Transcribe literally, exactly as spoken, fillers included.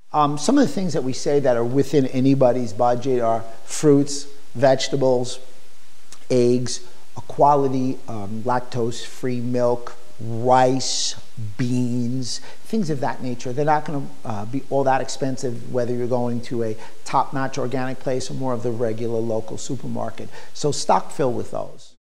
Um, some of the things that we say that are within anybody's budget are fruits, vegetables, eggs, a quality um, lactose-free milk, rice, beans, things of that nature. They're not going to uh, be all that expensive whether you're going to a top-notch organic place or more of the regular local supermarket. So stock fill with those.